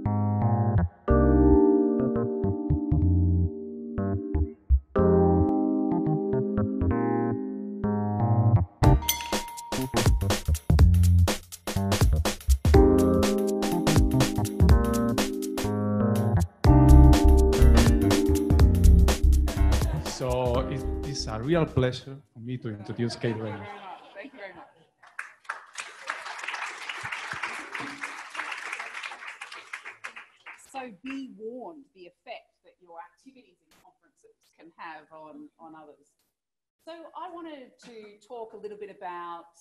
So it's a real pleasure for me to introduce Kate Reynolds. Thank you very much. So be warned the effect that your activities in conferences can have on others. So I wanted to talk a little bit about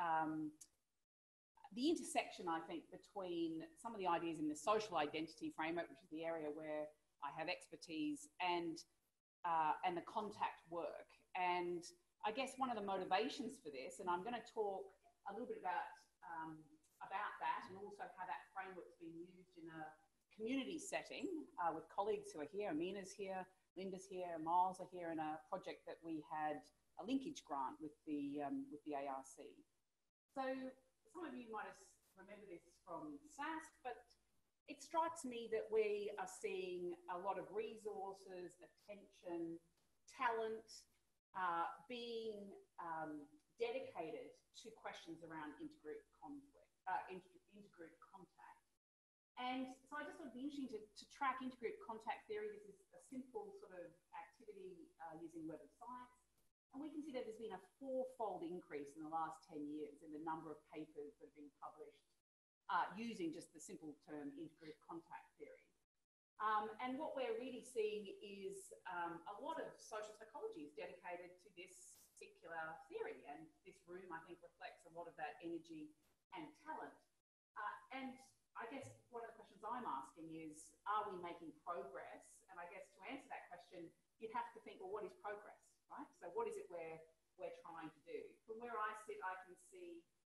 the intersection, I think, between some of the ideas in the social identity framework, which is the area where I have expertise, and the contact work. And I guess one of the motivations for this, and I'm going to talk a little bit about that, and also how that framework's been used in a community setting with colleagues who are here. Amina's here, Linda's here, Miles are here in a project that we had a linkage grant with the ARC. So some of you might remember this from SASP, but it strikes me that we are seeing a lot of resources, attention, talent being dedicated to questions around intergroup conflict, intergroup contact. And so I just thought it'd be interesting to track intergroup contact theory. This is a simple sort of activity using Web of Science. And we can see that there's been a fourfold increase in the last 10 years in the number of papers that have been published using just the simple term intergroup contact theory. And what we're really seeing is a lot of social psychology is dedicated to this particular theory. And this room, I think, reflects a lot of that energy and talent. And I guess one of the questions I'm asking is, are we making progress? And I guess to answer that question, you'd have to think, well, what is progress, right? So what is it we're trying to do? From where I sit, I can see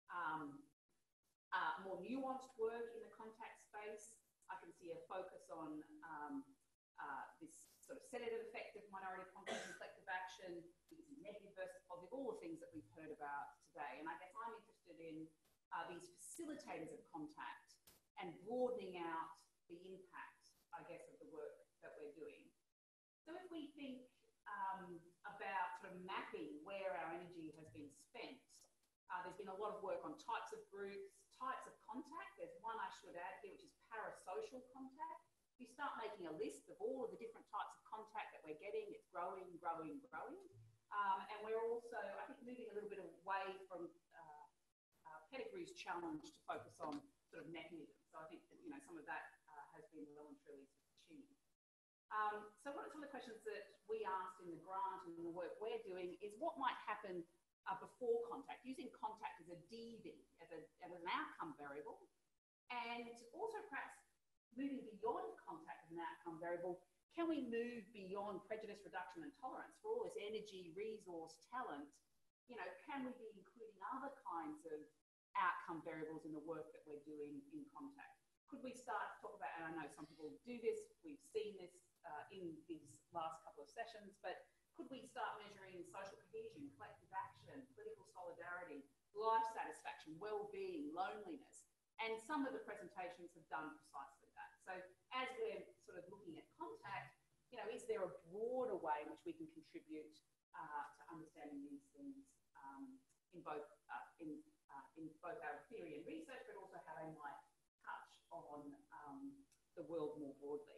more nuanced work in the contact space. I can see a focus on this sort of sedative effect of minority contact and collective action, negative versus positive, all the things that we've heard about today. And I guess I'm interested in these facilitators of contact and broadening out the impact, I guess, of the work that we're doing. So if we think about sort of mapping where our energy has been spent, there's been a lot of work on types of groups, types of contact. There's one I should add here, which is parasocial contact. You start making a list of all of the different types of contact that we're getting. It's growing, growing, growing. And we're also, I think, moving a little bit away from Pettigrew's challenge to focus on sort of mechanisms. So I think that, you know, some of that has been well and truly achieved. So what are some of the questions that we asked in the grant and the work we're doing is what might happen before contact, using contact as a DV, as an outcome variable, and also perhaps moving beyond contact as an outcome variable. Can we move beyond prejudice, reduction, and tolerance for all this energy, resource, talent? You know, can we be including other kinds of outcome variables in the work that we're doing in contact? Could we start to talk about, and I know some people do this, we've seen this in these last couple of sessions, but could we start measuring social cohesion, collective action, political solidarity, life satisfaction, well-being, loneliness? And some of the presentations have done precisely that. So as we're sort of looking at contact, you know, is there a broader way in which we can contribute to understanding these things in both our theory and research, but also how they might touch on the world more broadly?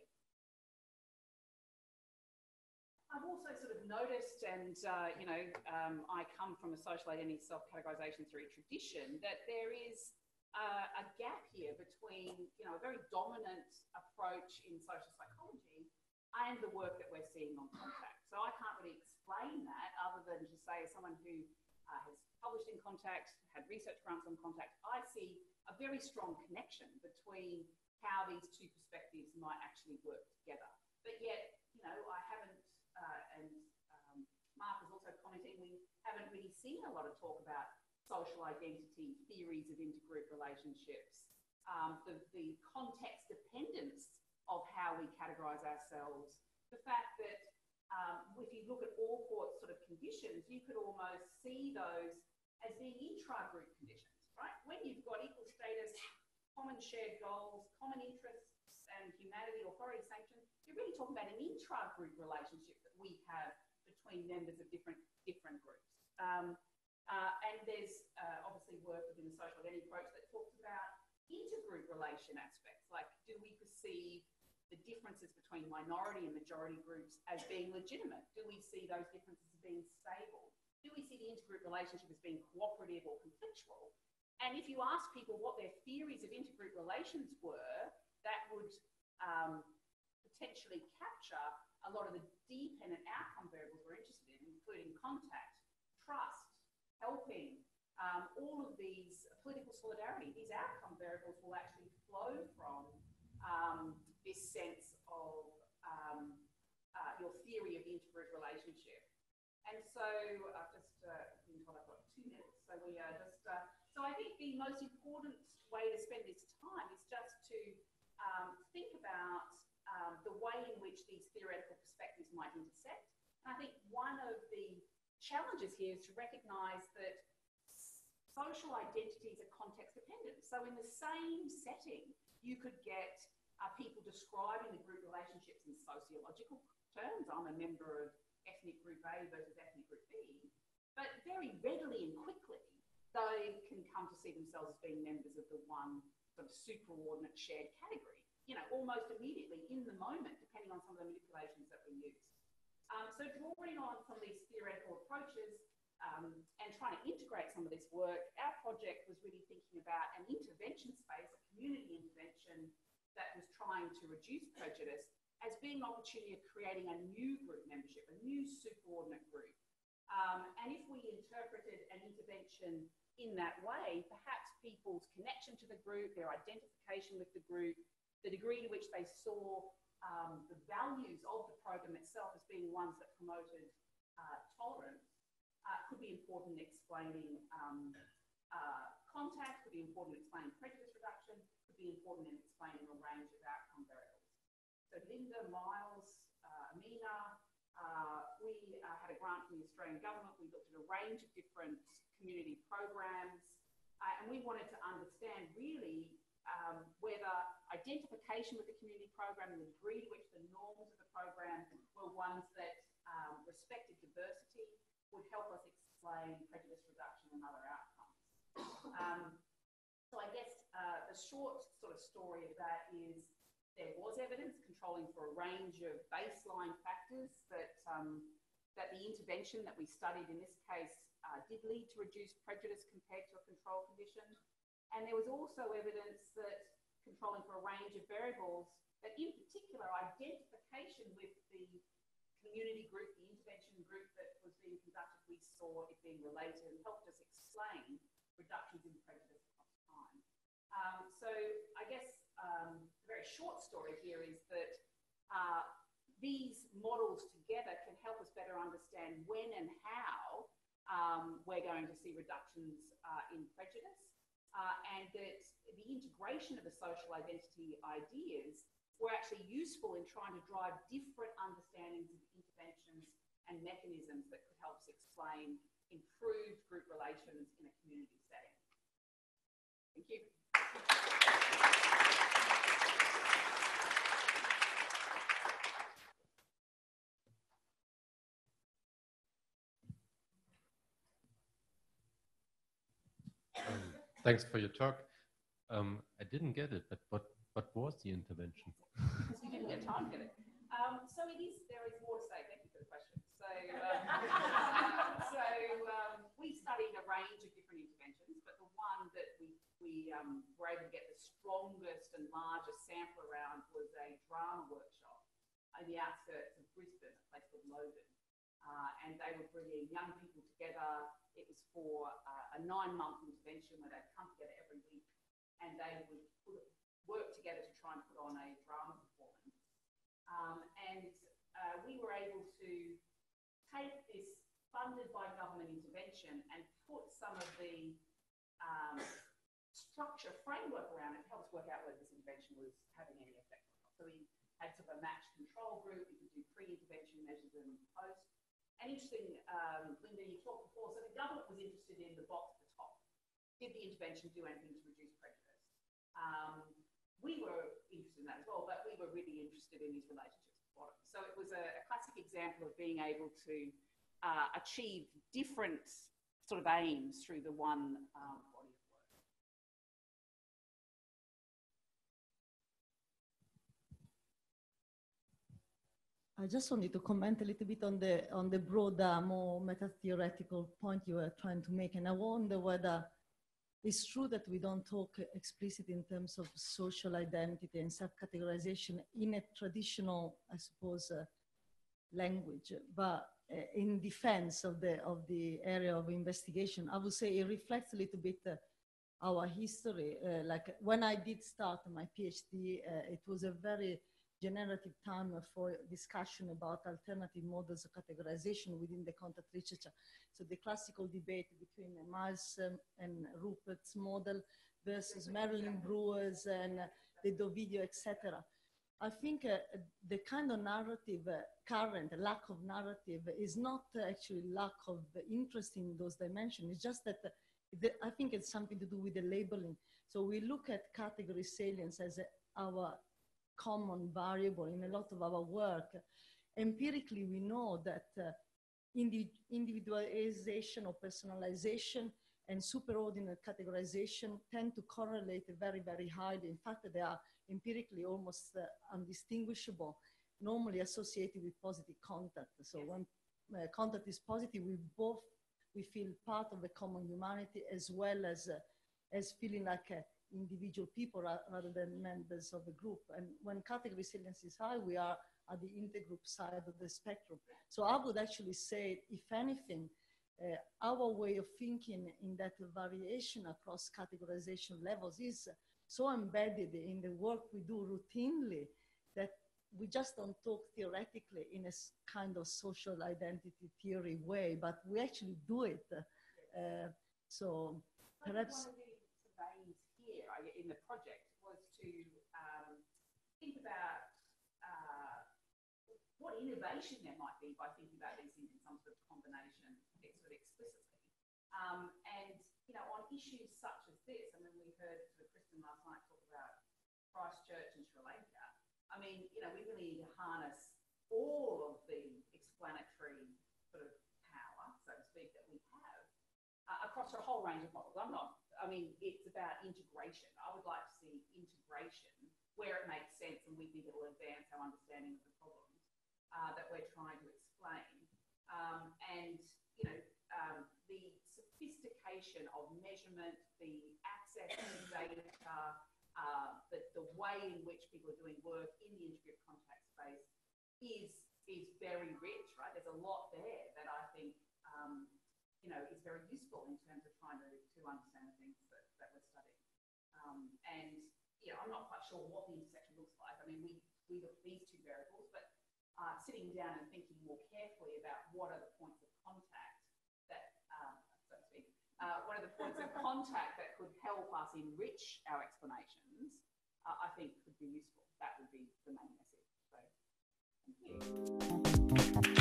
I've also sort of noticed, and you know, I come from a social identity self-categorization theory tradition, that there is a gap here between, you know, a very dominant approach in social psychology and the work that we're seeing on contact. So I can't really explain that other than to say, as someone who has published in contact, had research grants on contact, I see a very strong connection between how these two perspectives might actually work together. But yet, you know, I haven't, and Mark is also commenting, we haven't really seen a lot of talk about social identity, theories of intergroup relationships, the context dependence of how we categorize ourselves, the fact that if you look at all sort of conditions, you could almost see those as being intra-group conditions, right? When you've got equal status, common shared goals, common interests, and humanity, authority, sanction, you're really talking about an intra-group relationship that we have between members of different groups. And there's obviously work within the social identity approach that talks about intergroup relation aspects, like do we perceive the differences between minority and majority groups as being legitimate? Do we see those differences as being stable? Do we see the intergroup relationship as being cooperative or conflictual? And if you ask people what their theories of intergroup relations were, that would potentially capture a lot of the dependent outcome variables we're interested in, including contact, trust, helping, all of these political solidarity. These outcome variables will actually flow from this sense of your theory of the intergroup relationship. And so I've just been told I've got 2 minutes, so we are just, so I think the most important way to spend this time is just to think about the way in which these theoretical perspectives might intersect. And I think one of the challenges here is to recognise that social identities are context dependent. So in the same setting, you could get people describing the group relationships in sociological terms. I'm a member of ethnic group A versus ethnic group B. But very readily and quickly, they can come to see themselves as being members of the one sort of superordinate shared category, you know, almost immediately in the moment, depending on some of the manipulations that we use. So drawing on some of these theoretical approaches and trying to integrate some of this work, our project was really thinking about an intervention space, a community intervention that was trying to reduce prejudice as being an opportunity of creating a new group membership, a new superordinate group. And if we interpreted an intervention in that way, perhaps people's connection to the group, their identification with the group, the degree to which they saw the values of the program itself as being ones that promoted tolerance, could be important in explaining contact, could be important in explaining prejudice reduction, could be important in explaining a range of outcome variables. So Linda, Miles, Amina, we had a grant from the Australian government. We looked at a range of different community programs, and we wanted to understand really whether identification with the community program and the degree to which the norms of the program were ones that respected diversity would help us explain prejudice reduction and other outcomes. So I guess the short sort of story of that is there was evidence controlling for a range of baseline factors that, that the intervention that we studied in this case did lead to reduced prejudice compared to a control condition. And there was also evidence that controlling for a range of variables, that in particular identification with the community group, the intervention group that was being conducted, we saw it being related and helped us explain reductions in prejudice across time. So I guess the very short story here is that these models together can help us better understand when and how we're going to see reductions in prejudice, and that the integration of the social identity ideas were actually useful in trying to drive different understandings of interventions and mechanisms that could help us explain improved group relations in a community setting. Thank you. Thanks for your talk. I didn't get it, but what was the intervention? Because you didn't get time to get it. So there is more to say. Thank you for the question. So, we studied a range of different interventions, but the one that we were able to get the strongest and largest sample around was a drama workshop in the outskirts of Brisbane, a place called Logan. And they were bringing young people together. It was for a 9-month intervention where they'd come together every week and they would work together to try and put on a drama performance. We were able to take this funded by government intervention and put some of the structure framework around it to help us work out whether this intervention was having any effect or not. So we had sort of a matched control group. We could do pre-intervention measures and post. And interesting, Linda, you talked before, so the government was interested in the box at the top. Did the intervention do anything to reduce prejudice? We were interested in that as well, but we were were really interested in his relationships with bottom. So it was a classic example of being able to achieve different sort of aims through the one body of work. I just wanted to comment a little bit on the broader, more meta-theoretical point you were trying to make, and I wonder whether it's true that we don't talk explicitly in terms of social identity and self-categorization in a traditional, I suppose, language, but in defense of the area of investigation, I would say it reflects a little bit our history. Like when I did start my PhD, it was a very generative time for discussion about alternative models of categorization within the contact literature. So the classical debate between Miles and Rupert's model versus Marilyn Brewer's and the Dovidio, etc. I think the kind of narrative, current lack of narrative, is not actually lack of interest in those dimensions. It's just that I think it's something to do with the labeling. So we look at category salience as our common variable in a lot of our work. Empirically, we know that individualization or personalization and superordinate categorization tend to correlate very, very highly. In fact, they are empirically almost undistinguishable, normally associated with positive contact. So when contact is positive, we feel part of the common humanity as well as feeling like individual people rather than members of a group. And when category salience is high, we are at the intergroup side of the spectrum. So I would actually say, if anything, our way of thinking in that variation across categorization levels is so embedded in the work we do routinely that we just don't talk theoretically in a kind of social identity theory way, but we actually do it. So perhaps in the project was to think about what innovation there might be by thinking about these things in some sort of combination, sort of explicitly. And, you know, on issues such as this, I mean, we heard sort of Kristen last night talk about Christchurch and Sri Lanka. I mean, you know, we really need to harness all of the explanatory sort of power, so to speak, that we have across a whole range of models. I mean, it's about integration. I would like to see integration where it makes sense and we think it will advance our understanding of the problems that we're trying to explain. And, you know, the sophistication of measurement, the access to data, the way in which people are doing work in the intergroup contact space is very rich, right? There's a lot there that I think you know, is very useful in terms of trying to understand the things that we're studying. And, you know, I'm not quite sure what the intersection looks like. I mean, we look at these two variables, but sitting down and thinking more carefully about what are the points of contact that, so to speak, what are the points of contact that could help us enrich our explanations, I think could be useful. That would be the main message. So, thank you.